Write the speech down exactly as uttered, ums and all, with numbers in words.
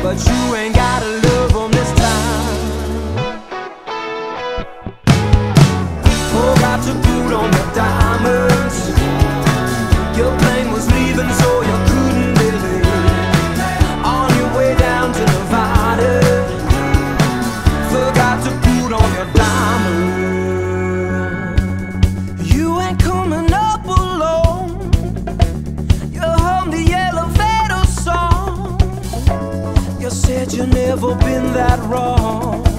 but you ain't gotta love them this time. Forgot to put on the diamonds. Your plane was leaving, so you couldn't be late. On your way down to Nevada, forgot to put on your diamonds. You ain't coming up alone. You hum the elevator song. You said you never been that wrong.